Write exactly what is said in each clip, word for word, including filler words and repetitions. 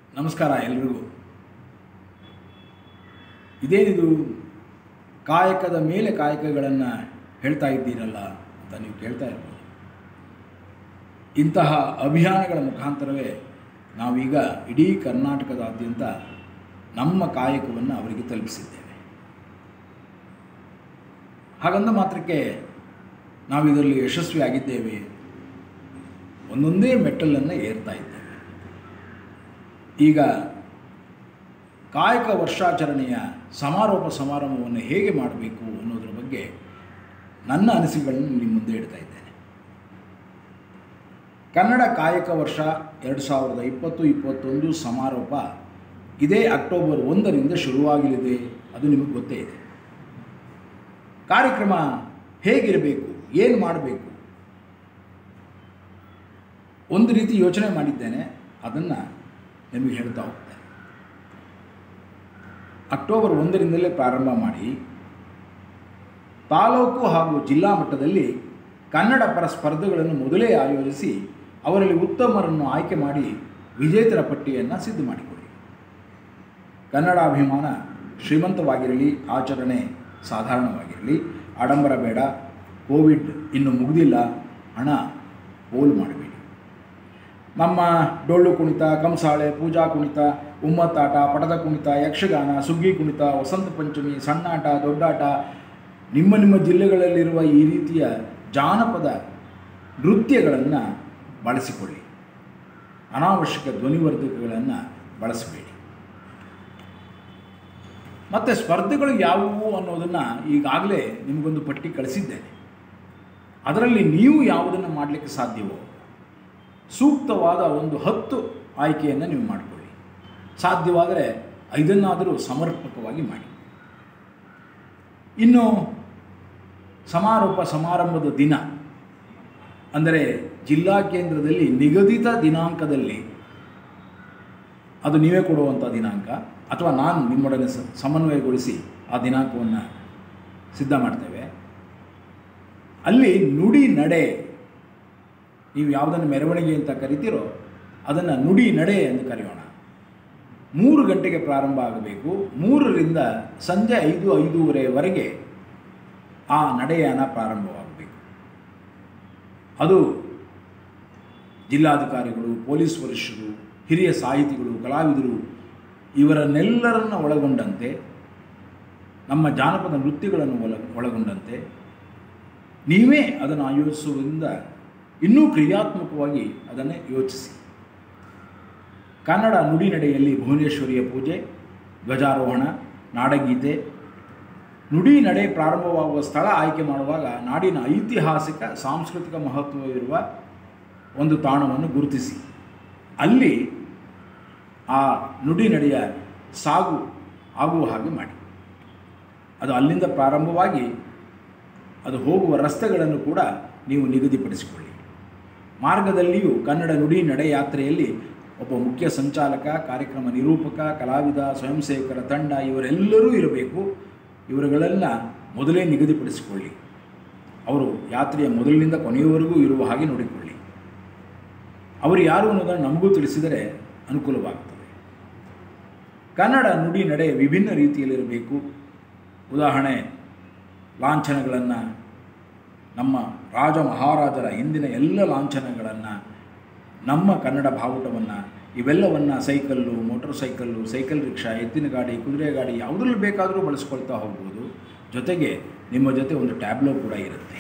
ನಮಸ್ಕಾರ ಎಲ್ರಿಗೂ. ಇದೇನಿದು ಕಾಯಕದ ಮೇಲೆ ಕಾಯಕಗಳನ್ನು ಹೇಳ್ತಾ ಇದ್ದೀರಲ್ಲ ಅಂತ ನೀವು ಕೇಳ್ತಾ ಇರ್ಬೋದು. ಇಂತಹ ಅಭಿಯಾನಗಳ ಮುಖಾಂತರವೇ ನಾವೀಗ ಇಡೀ ಕರ್ನಾಟಕದಾದ್ಯಂತ ನಮ್ಮ ಕಾಯಕವನ್ನು ಅವರಿಗೆ ತಲುಪಿಸಿದ್ದೇವೆ. ಹಾಗಂದ ಮಾತ್ರಕ್ಕೆ ನಾವು ಇದರಲ್ಲಿ ಯಶಸ್ವಿಯಾಗಿದ್ದೇವೆ, ಒಂದೊಂದೇ ಮೆಟ್ಟಲನ್ನು ಏರ್ತಾ ಇದ್ದೇವೆ. ಈಗ ಕಾಯಕ ವರ್ಷಾಚರಣೆಯ ಸಮಾರೋಪ ಸಮಾರಂಭವನ್ನು ಹೇಗೆ ಮಾಡಬೇಕು ಅನ್ನೋದರ ಬಗ್ಗೆ ನನ್ನ ಅನಿಸಿಕೆಗಳನ್ನು ನಿಮ್ಮ ಮುಂದೆ ಇಡ್ತಾ ಇದ್ದೇನೆ. ಕನ್ನಡ ಕಾಯಕ ವರ್ಷ ಎರಡು ಸಾವಿರದ ಇಪ್ಪತ್ತು ಇಪ್ಪತ್ತೊಂದು ಸಮಾರೋಪ ಇದೇ ಅಕ್ಟೋಬರ್ ಒಂದರಿಂದ ಶುರುವಾಗಲಿದೆ, ಅದು ನಿಮಗೆ ಗೊತ್ತೇ ಇದೆ. ಕಾರ್ಯಕ್ರಮ ಹೇಗಿರಬೇಕು, ಏನು ಮಾಡಬೇಕು, ಒಂದು ರೀತಿ ಯೋಚನೆ ಮಾಡಿದ್ದೇನೆ, ಅದನ್ನು ನಿಮಗೆ ಹೇಳ್ತಾ ಹೋಗ್ತೇನೆ. ಅಕ್ಟೋಬರ್ ಒಂದರಿಂದಲೇ ಪ್ರಾರಂಭ ಮಾಡಿ ತಾಲೂಕು ಹಾಗೂ ಜಿಲ್ಲಾ ಮಟ್ಟದಲ್ಲಿ ಕನ್ನಡ ಪರ ಸ್ಪರ್ಧೆಗಳನ್ನು ಮೊದಲೇ ಆಯೋಜಿಸಿ ಅವರಲ್ಲಿ ಉತ್ತಮರನ್ನು ಆಯ್ಕೆ ಮಾಡಿ ವಿಜೇತರ ಪಟ್ಟಿಯನ್ನು ಸಿದ್ಧ ಮಾಡಿಕೊಡಿ. ಕನ್ನಡಾಭಿಮಾನ ಶ್ರೀಮಂತವಾಗಿರಲಿ, ಆಚರಣೆ ಸಾಧಾರಣವಾಗಿರಲಿ, ಆಡಂಬರ ಬೇಡ, ಕೋವಿಡ್ ಇನ್ನು ಮುಗಿದಿಲ್ಲ, ಹಣ ಪೋಲು ಮಾಡಬೇಡಿ. ನಮ್ಮ ಡೊಳ್ಳು ಕುಣಿತ, ಕಂಸಾಳೆ, ಪೂಜಾ ಕುಣಿತ, ಉಮ್ಮತ್ತಾಟ, ಪಟದ ಕುಣಿತ, ಯಕ್ಷಗಾನ, ಸುಗ್ಗಿ ಕುಣಿತ, ವಸಂತ ಪಂಚಮಿ, ಸಣ್ಣಾಟ, ದೊಡ್ಡಾಟ, ನಿಮ್ಮ ನಿಮ್ಮ ಜಿಲ್ಲೆಗಳಲ್ಲಿರುವ ಈ ರೀತಿಯ ಜಾನಪದ ನೃತ್ಯಗಳನ್ನು ಬಳಸಿಕೊಳ್ಳಿ. ಅನಾವಶ್ಯಕ ಧ್ವನಿವರ್ಧಕಗಳನ್ನು ಬಳಸಬೇಡಿ. ಮತ್ತು ಸ್ಪರ್ಧೆಗಳು ಯಾವುವು ಅನ್ನೋದನ್ನು ಈಗಾಗಲೇ ನಿಮಗೊಂದು ಪಟ್ಟಿ ಕಳಿಸಿದ್ದೇನೆ. ಅದರಲ್ಲಿ ನೀವು ಯಾವುದನ್ನು ಮಾಡಲಿಕ್ಕೆ ಸಾಧ್ಯವೋ ಸೂಕ್ತವಾದ ಒಂದು ಹತ್ತು ಆಯ್ಕೆಯನ್ನು ನೀವು ಮಾಡಿಕೊಳ್ಳಿ. ಸಾಧ್ಯವಾದರೆ ಐದನ್ನಾದರೂ ಸಮರ್ಪಕವಾಗಿ ಮಾಡಿ. ಇನ್ನು ಸಮಾರೋಪ ಸಮಾರಂಭದ ದಿನ ಅಂದರೆ ಜಿಲ್ಲಾ ಕೇಂದ್ರದಲ್ಲಿ ನಿಗದಿತ ದಿನಾಂಕದಲ್ಲಿ, ಅದು ನೀವೇ ಕೊಡುವಂಥ ದಿನಾಂಕ ಅಥವಾ ನಾನು ನಿಮ್ಮೊಡನೆ ಸಮನ್ವಯಗೊಳಿಸಿ ಆ ದಿನಾಂಕವನ್ನು ಸಿದ್ಧ ಮಾಡ್ತೇವೆ. ಅಲ್ಲಿ ನುಡಿ ನಡೆ, ನೀವು ಯಾವುದನ್ನು ಮೆರವಣಿಗೆ ಅಂತ ಕರಿತೀರೋ ಅದನ್ನು ನುಡಿ ನಡೆ ಎಂದು ಕರೆಯೋಣ. ಮೂರು ಗಂಟೆಗೆ ಪ್ರಾರಂಭ ಆಗಬೇಕು. ಮೂರರಿಂದ ಸಂಜೆ ಐದು ಐದೂವರೆವರೆಗೆ ಆ ನಡೆಯಾನ ಪ್ರಾರಂಭವಾಗಬೇಕು. ಅದು ಜಿಲ್ಲಾಧಿಕಾರಿಗಳು, ಪೊಲೀಸ್ ವರಿಷ್ಠರು, ಹಿರಿಯ ಸಾಹಿತಿಗಳು, ಕಲಾವಿದರು ಇವರನ್ನೆಲ್ಲರನ್ನು ಒಳಗೊಂಡಂತೆ, ನಮ್ಮ ಜಾನಪದ ನೃತ್ಯಗಳನ್ನು ಒಳ ಒಳಗೊಂಡಂತೆ ನೀವೇ ಅದನ್ನು ಆಯೋಜಿಸುವುದರಿಂದ ಇನ್ನೂ ಕ್ರಿಯಾತ್ಮಕವಾಗಿ ಅದನ್ನು ಯೋಚಿಸಿ. ಕನ್ನಡ ನುಡಿ ನಡೆಯಲ್ಲಿ ಭುವನೇಶ್ವರಿಯ ಪೂಜೆ, ಧ್ವಜಾರೋಹಣ, ನಾಡಗೀತೆ, ನುಡಿ ನಡೆ ಪ್ರಾರಂಭವಾಗುವ ಸ್ಥಳ ಆಯ್ಕೆ ಮಾಡುವಾಗ ನಾಡಿನ ಐತಿಹಾಸಿಕ ಸಾಂಸ್ಕೃತಿಕ ಮಹತ್ವವಿರುವ ಒಂದು ತಾಣವನ್ನು ಗುರುತಿಸಿ ಅಲ್ಲಿ ಆ ನುಡಿ ನಡೆಯ ಸಾಗು ಆಗುವ ಹಾಗೆ ಮಾಡಿ. ಅದು ಅಲ್ಲಿಂದ ಪ್ರಾರಂಭವಾಗಿ ಅದು ಹೋಗುವ ರಸ್ತೆಗಳನ್ನು ಕೂಡ ನೀವು ನಿಗದಿಪಡಿಸಿಕೊಳ್ಳಿ. ಮಾರ್ಗದಲ್ಲಿಯೂ ಕನ್ನಡ ನುಡಿ ನಡೆ ಯಾತ್ರೆಯಲ್ಲಿ ಒಬ್ಬ ಮುಖ್ಯ ಸಂಚಾಲಕ, ಕಾರ್ಯಕ್ರಮ ನಿರೂಪಕ, ಕಲಾವಿದ, ಸ್ವಯಂ ಸೇವಕರ ತಂಡ ಇವರೆಲ್ಲರೂ ಇರಬೇಕು. ಇವರುಗಳೆಲ್ಲ ಮೊದಲೇ ನಿಗದಿಪಡಿಸಿಕೊಳ್ಳಿ. ಅವರು ಯಾತ್ರೆಯ ಮೊದಲಿನಿಂದ ಕೊನೆಯವರೆಗೂ ಇರುವ ಹಾಗೆ ನೋಡಿಕೊಳ್ಳಿ. ಅವರು ಯಾರು ಅನ್ನೋದನ್ನು ನಮಗೂ ತಿಳಿಸಿದರೆ ಅನುಕೂಲವಾಗ್ತದೆ. ಕನ್ನಡ ನುಡಿ ನಡೆ ವಿಭಿನ್ನ ರೀತಿಯಲ್ಲಿರಬೇಕು. ಉದಾಹರಣೆ, ಲಾಂಛನಗಳನ್ನು, ನಮ್ಮ ರಾಜ ಮಹಾರಾಜರ ಹಿಂದಿನ ಎಲ್ಲ ಲಾಂಛನಗಳನ್ನು, ನಮ್ಮ ಕನ್ನಡ ಬಾವುಟವನ್ನು, ಇವೆಲ್ಲವನ್ನು cycle, motor cycle, cycle rickshaw, ಎತ್ತಿನ ಗಾಡಿ, ಕುದುರೆ ಗಾಡಿ ಯಾವುದ್ರಲ್ಲಿ ಬೇಕಾದರೂ ಬಳಸ್ಕೊಳ್ತಾ ಹೋಗ್ಬೋದು. ಜೊತೆಗೆ ನಿಮ್ಮ ಜೊತೆ ಒಂದು ಟ್ಯಾಬ್ಲೋ ಕೂಡ ಇರುತ್ತೆ.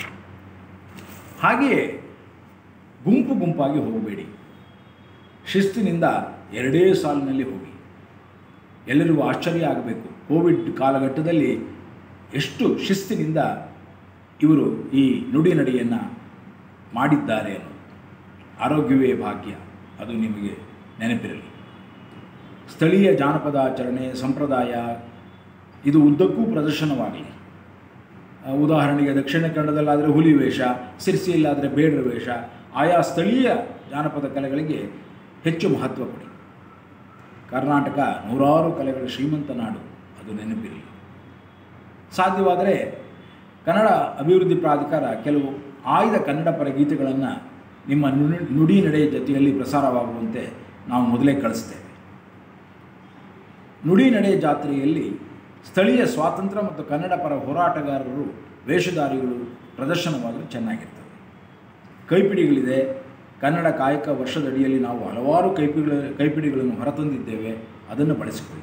ಹಾಗೆಯೇ ಗುಂಪು ಗುಂಪಾಗಿ ಹೋಗಬೇಡಿ. ಶಿಸ್ತಿನಿಂದ ಎರಡೇ ಸಾಲಿನಲ್ಲಿ ಹೋಗಿ. ಎಲ್ಲರಿಗೂ ಆಶ್ಚರ್ಯ ಆಗಬೇಕು, ಕೋವಿಡ್ ಕಾಲಘಟ್ಟದಲ್ಲಿ ಎಷ್ಟು ಶಿಸ್ತಿನಿಂದ ಇವರು ಈ ನುಡಿ ನಡೆಯನ್ನು ಮಾಡಿದ್ದಾರೆ ಅನ್ನೋದು. ಆರೋಗ್ಯವೇ ಭಾಗ್ಯ, ಅದು ನಿಮಗೆ ನೆನಪಿರಲಿ. ಸ್ಥಳೀಯ ಜಾನಪದ ಆಚರಣೆ, ಸಂಪ್ರದಾಯ ಇದು ಉದ್ದಕ್ಕೂ ಪ್ರದರ್ಶನವಾಗಲಿ. ಉದಾಹರಣೆಗೆ ದಕ್ಷಿಣ ಕನ್ನಡದಲ್ಲಾದರೆ ಹುಲಿ ವೇಷ, ಸಿರ್ಸಿಯಲ್ಲಾದರೆ ಬೇಡರ ವೇಷ, ಆಯಾ ಸ್ಥಳೀಯ ಜಾನಪದ ಕಲೆಗಳಿಗೆ ಹೆಚ್ಚು ಮಹತ್ವ ಕೊಡಿ. ಕರ್ನಾಟಕ ನೂರಾರು ಕಲೆಗಳ ಶ್ರೀಮಂತ ನಾಡು, ಅದು ನೆನಪಿರಲಿ. ಸಾಧ್ಯವಾದರೆ ಕನ್ನಡ ಅಭಿವೃದ್ಧಿ ಪ್ರಾಧಿಕಾರ ಕೆಲವು ಆಯ್ದ ಕನ್ನಡ ಪರ ಗೀತೆಗಳನ್ನು ನಿಮ್ಮ ನುಡಿ ನಡೆ ಜೊತೆಯಲ್ಲಿ ಪ್ರಸಾರವಾಗುವಂತೆ ನಾವು ಮೊದಲೇ ಕಳಿಸ್ತೇವೆ. ನುಡಿ ನಡೆ ಜಾತ್ರೆಯಲ್ಲಿ ಸ್ಥಳೀಯ ಸ್ವಾತಂತ್ರ್ಯ ಮತ್ತು ಕನ್ನಡ ಪರ ಹೋರಾಟಗಾರರು ವೇಷಧಾರಿಗಳು ಪ್ರದರ್ಶನವಾದರೆ ಚೆನ್ನಾಗಿರ್ತದೆ. ಕೈಪಿಡಿಗಳಿದೆ. ಕನ್ನಡ ಕಾಯಕ ವರ್ಷದಡಿಯಲ್ಲಿ ನಾವು ಹಲವಾರು ಕೈಪಿಡಿಗಳ ಕೈಪಿಡಿಗಳನ್ನು ಹೊರತಂದಿದ್ದೇವೆ, ಅದನ್ನು ಬಳಸಿಕೊಳ್ಳಿ.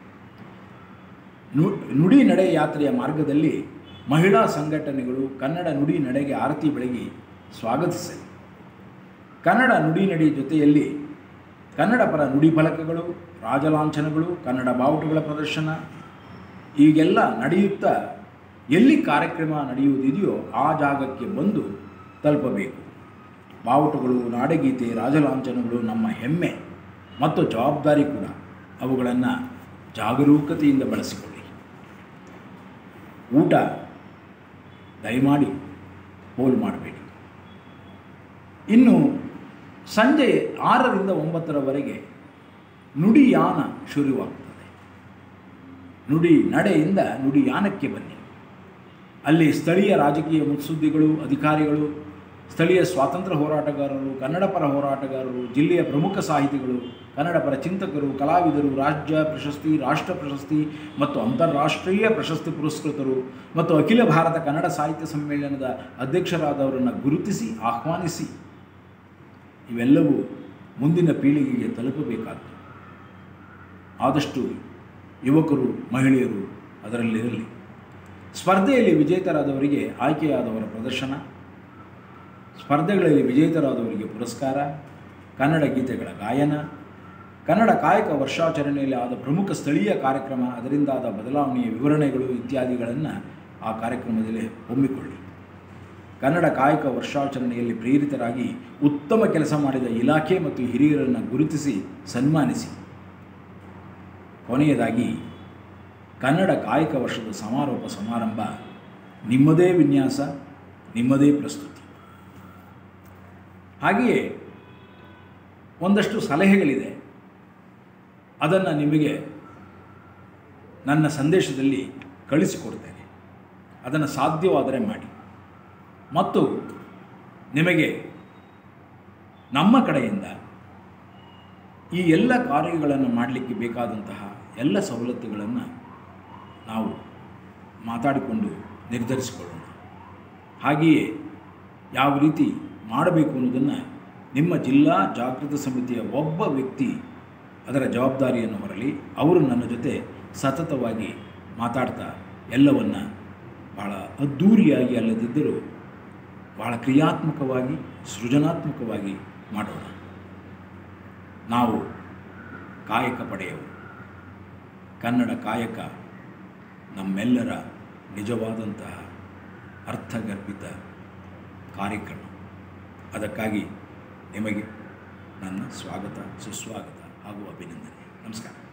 ನುಡಿ ನಡೆ ಯಾತ್ರೆಯ ಮಾರ್ಗದಲ್ಲಿ ಮಹಿಳಾ ಸಂಘಟನೆಗಳು ಕನ್ನಡ ನುಡಿ ನಡೆಗೆ ಆರತಿ ಬೆಳಗಿ ಸ್ವಾಗತಿಸಲಿ. ಕನ್ನಡ ನುಡಿ ನಡೆ ಜೊತೆಯಲ್ಲಿ ಕನ್ನಡ ಪರ ನುಡಿ ಫಲಕಗಳು, ರಾಜಲಾಂಛನಗಳು, ಕನ್ನಡ ಬಾವುಟಗಳ ಪ್ರದರ್ಶನ ಈಗೆಲ್ಲ ನಡೆಯುತ್ತಾ ಎಲ್ಲಿ ಕಾರ್ಯಕ್ರಮ ನಡೆಯುವುದಿದೆಯೋ ಆ ಜಾಗಕ್ಕೆ ಬಂದು ತಲುಪಬೇಕು. ಬಾವುಟಗಳು, ನಾಡಗೀತೆ, ರಾಜಲಾಂಛನಗಳು ನಮ್ಮ ಹೆಮ್ಮೆ ಮತ್ತು ಜವಾಬ್ದಾರಿ ಕೂಡ. ಅವುಗಳನ್ನು ಜಾಗರೂಕತೆಯಿಂದ ಬಳಸಿಕೊಳ್ಳಿ. ಊಟ ದಯಮಾಡಿ ಪೋಲು ಮಾಡಬೇಡಿ. ಇನ್ನು ಸಂಜೆ ಆರರಿಂದ ಒಂಬತ್ತರವರೆಗೆ ನುಡಿಯಾನ ಶುರುವಾಗ್ತದೆ. ನುಡಿ ನಡೆಯಿಂದ ನುಡಿಯಾನಕ್ಕೆ ಬನ್ನಿ. ಅಲ್ಲಿ ಸ್ಥಳೀಯ ರಾಜಕೀಯ ಮುತ್ಸುದ್ದಿಗಳು, ಅಧಿಕಾರಿಗಳು, ಸ್ಥಳೀಯ ಸ್ವಾತಂತ್ರ್ಯ ಹೋರಾಟಗಾರರು, ಕನ್ನಡ ಪರ ಹೋರಾಟಗಾರರು, ಜಿಲ್ಲೆಯ ಪ್ರಮುಖ ಸಾಹಿತಿಗಳು, ಕನ್ನಡ ಪರ ಚಿಂತಕರು, ಕಲಾವಿದರು, ರಾಜ್ಯ ಪ್ರಶಸ್ತಿ, ರಾಷ್ಟ್ರ ಪ್ರಶಸ್ತಿ ಮತ್ತು ಅಂತಾರಾಷ್ಟ್ರೀಯ ಪ್ರಶಸ್ತಿ ಪುರಸ್ಕೃತರು ಮತ್ತು ಅಖಿಲ ಭಾರತ ಕನ್ನಡ ಸಾಹಿತ್ಯ ಸಮ್ಮೇಳನದ ಅಧ್ಯಕ್ಷರಾದವರನ್ನು ಗುರುತಿಸಿ ಆಹ್ವಾನಿಸಿ. ಇವೆಲ್ಲವೂ ಮುಂದಿನ ಪೀಳಿಗೆಗೆ ತಲುಪಬೇಕಾದ್ದು. ಆದಷ್ಟು ಯುವಕರು, ಮಹಿಳೆಯರು ಅದರಲ್ಲಿರಲಿ. ಸ್ಪರ್ಧೆಯಲ್ಲಿ ವಿಜೇತರಾದವರಿಗೆ ಆಯ್ಕೆಯಾದವರ ಪ್ರದರ್ಶನ, ಸ್ಪರ್ಧೆಗಳಲ್ಲಿ ವಿಜೇತರಾದವರಿಗೆ ಪುರಸ್ಕಾರ, ಕನ್ನಡ ಗೀತೆಗಳ ಗಾಯನ, ಕನ್ನಡ ಕಾಯಕ ವರ್ಷಾಚರಣೆಯಲ್ಲಿ ಆದ ಪ್ರಮುಖ ಸ್ಥಳೀಯ ಕಾರ್ಯಕ್ರಮ, ಅದರಿಂದಾದ ಬದಲಾವಣೆಯ ವಿವರಣೆಗಳು ಇತ್ಯಾದಿಗಳನ್ನು ಆ ಕಾರ್ಯಕ್ರಮದಲ್ಲಿ ಹೊಮ್ಮಿಕೊಳ್ಳಿ. ಕನ್ನಡ ಕಾಯಕ ವರ್ಷಾಚರಣೆಯಲ್ಲಿ ಪ್ರೇರಿತರಾಗಿ ಉತ್ತಮ ಕೆಲಸ ಮಾಡಿದ ಇಲಾಖೆ ಮತ್ತು ಹಿರಿಯರನ್ನು ಗುರುತಿಸಿ ಸನ್ಮಾನಿಸಿ. ಕೊನೆಯದಾಗಿ ಕನ್ನಡ ಕಾಯಕ ವರ್ಷದ ಸಮಾರೋಪ ಸಮಾರಂಭ ನಿಮ್ಮದೇ ವಿನ್ಯಾಸ, ನಿಮ್ಮದೇ ಪ್ರಸ್ತುತಿ. ಹಾಗೆಯೇ ಒಂದಷ್ಟು ಸಲಹೆಗಳಿದೆ, ಅದನ್ನು ನಿಮಗೆ ನನ್ನ ಸಂದೇಶದಲ್ಲಿ ಕಳಿಸಿಕೊಡ್ತೇನೆ. ಅದನ್ನು ಸಾಧ್ಯವಾದರೆ ಮಾಡಿ. ಮತ್ತು ನಿಮಗೆ ನಮ್ಮ ಕಡೆಯಿಂದ ಈ ಎಲ್ಲ ಕಾರ್ಯಗಳನ್ನು ಮಾಡಲಿಕ್ಕೆ ಬೇಕಾದಂತಹ ಎಲ್ಲ ಸವಲತ್ತುಗಳನ್ನು ನಾವು ಮಾತಾಡಿಕೊಂಡು ನಿರ್ಧರಿಸಿಕೊಳ್ಳೋಣ. ಹಾಗೆಯೇ ಯಾವ ರೀತಿ ಮಾಡಬೇಕು ಅನ್ನೋದನ್ನು ನಿಮ್ಮ ಜಿಲ್ಲಾ ಜಾಗೃತ ಸಮಿತಿಯ ಒಬ್ಬ ವ್ಯಕ್ತಿ ಅದರ ಜವಾಬ್ದಾರಿಯನ್ನು ಹೊರಲಿ. ಅವರು ನನ್ನ ಜೊತೆ ಸತತವಾಗಿ ಮಾತಾಡ್ತಾ ಎಲ್ಲವನ್ನು ಭಾಳ ಅದ್ಧೂರಿಯಾಗಿ ಅಲ್ಲದಿದ್ದರೂ ಭಾಳ ಕ್ರಿಯಾತ್ಮಕವಾಗಿ, ಸೃಜನಾತ್ಮಕವಾಗಿ ಮಾಡೋಣ. ನಾವು ಕಾಯಕ ಪಡೆಯವರು. ಕನ್ನಡ ಕಾಯಕ ನಮ್ಮೆಲ್ಲರ ನಿಜವಾದಂತಹ ಅರ್ಥಗರ್ಭಿತ ಕಾರ್ಯಕ್ರಮ. ಅದಕ್ಕಾಗಿ ನಿಮಗೆ ನನ್ನ ಸ್ವಾಗತ, ಸುಸ್ವಾಗತ ಹಾಗೂ ಅಭಿನಂದನೆ. ನಮಸ್ಕಾರ.